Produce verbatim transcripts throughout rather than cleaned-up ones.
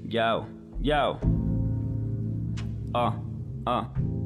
Yo, yo. Ah, ah.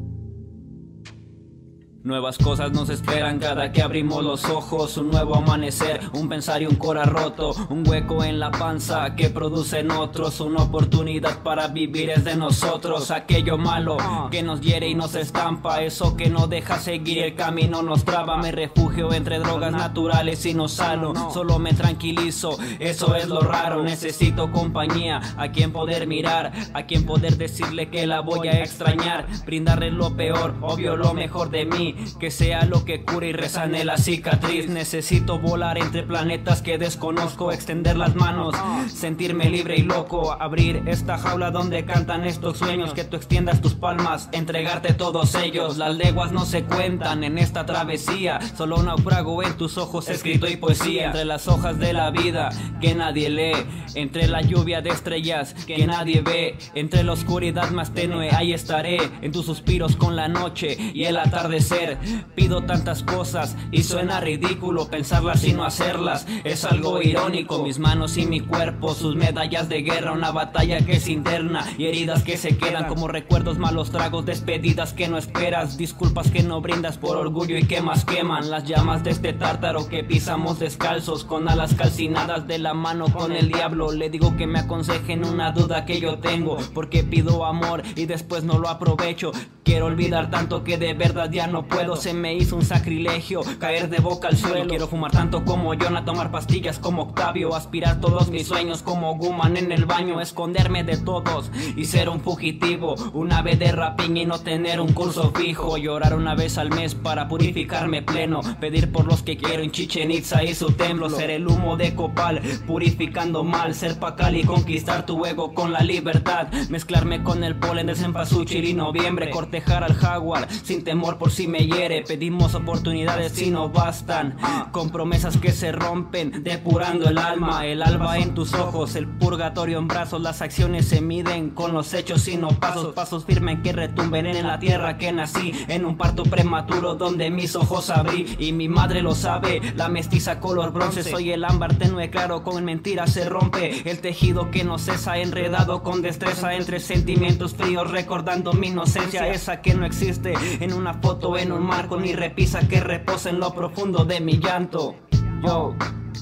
Nuevas cosas nos esperan cada que abrimos los ojos. Un nuevo amanecer, un pensar y un cora roto. Un hueco en la panza que producen otros. Una oportunidad para vivir es de nosotros. Aquello malo que nos hiere y nos estampa, eso que no deja seguir el camino nos traba. Me refugio entre drogas naturales y no sano. Solo me tranquilizo, eso es lo raro. Necesito compañía, a quien poder mirar, a quien poder decirle que la voy a extrañar. Brindarle lo peor, obvio lo mejor de mí, que sea lo que cure y resane la cicatriz. Necesito volar entre planetas que desconozco, extender las manos, sentirme libre y loco. Abrir esta jaula donde cantan estos sueños, que tú extiendas tus palmas, entregarte todos ellos. Las leguas no se cuentan en esta travesía, solo un naufrago en tus ojos escrito y poesía. Entre las hojas de la vida que nadie lee, entre la lluvia de estrellas que nadie ve, entre la oscuridad más tenue ahí estaré, en tus suspiros con la noche y el atardecer. Pido tantas cosas y suena ridículo pensarlas y no hacerlas, es algo irónico. Mis manos y mi cuerpo, sus medallas de guerra, una batalla que es interna y heridas que se quedan como recuerdos, malos tragos, despedidas que no esperas, disculpas que no brindas por orgullo y que más queman. Las llamas de este tártaro que pisamos descalzos, con alas calcinadas de la mano con el diablo. Le digo que me aconsejen una duda que yo tengo, porque pido amor y después no lo aprovecho. Quiero olvidar tanto que de verdad ya no puedo. Se me hizo un sacrilegio caer de boca al suelo. Quiero fumar tanto como Jonah, tomar pastillas como Octavio, aspirar todos mis sueños como Guman en el baño, esconderme de todos y ser un fugitivo, un ave de rapiña y no tener un curso fijo. Llorar una vez al mes para purificarme pleno, pedir por los que quiero en Chichen Itza y su templo. Ser el humo de copal purificando mal, ser pacal y conquistar tu ego con la libertad. Mezclarme con el polen de cempasúchil y noviembre, cortejar al jaguar sin temor por si me hiere. Pedimos oportunidades si no bastan, con promesas que se rompen, depurando el alma. El alba en tus ojos, el purgatorio en brazos. Las acciones se miden con los hechos y no pasos. Pasos firmes que retumben en la tierra que nací, en un parto prematuro donde mis ojos abrí. Y mi madre lo sabe, la mestiza color bronce. Soy el ámbar tenue claro, con mentiras se rompe el tejido que no cesa, enredado con destreza entre sentimientos fríos, recordando mi inocencia, esa que no existe en una foto, en un marco, ni repisa que reposa en lo profundo de mi llanto. Yo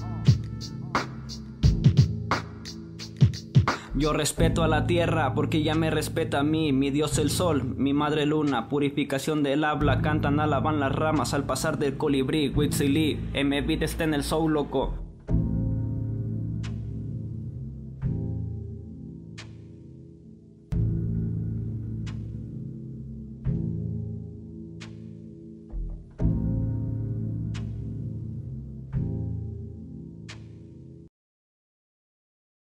Yo respeto a la tierra porque ella me respeta a mí. Mi dios el sol, mi madre luna, purificación del habla. Cantan, alaban las ramas al pasar del colibrí. Huitzilí, M-Beat está en el soul loco.